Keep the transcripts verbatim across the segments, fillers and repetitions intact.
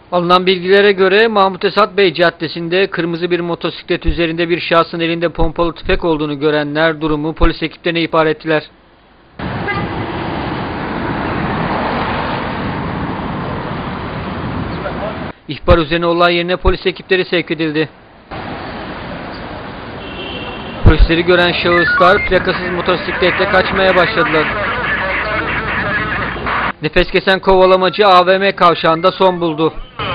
Alınan bilgilere göre Mahmut Esat Bey Caddesi'nde kırmızı bir motosiklet üzerinde bir şahsın elinde pompalı tüfek olduğunu görenler durumu polis ekiplerine ihbar ettiler. İhbar üzerine olay yerine polis ekipleri sevk edildi. Polisleri gören şahıslar plakasız motosikletle kaçmaya başladılar. Nefes kesen kovalamacı A V M kavşağında son buldu.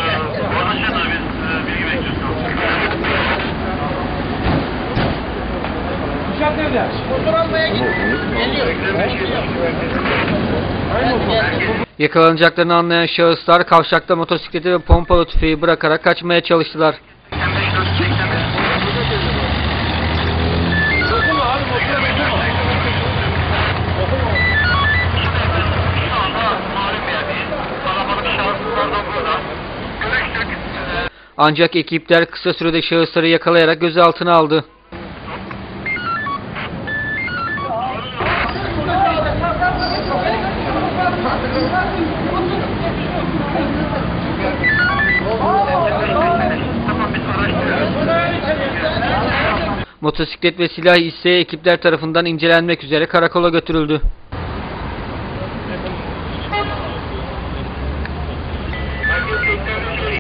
Yakalanacaklarını anlayan şahıslar kavşakta motosikleti ve pompalı tüfeği bırakarak kaçmaya çalıştılar. Ancak ekipler kısa sürede şahısları yakalayarak gözaltına aldı. Motosiklet ve silah ise ekipler tarafından incelenmek üzere karakola götürüldü.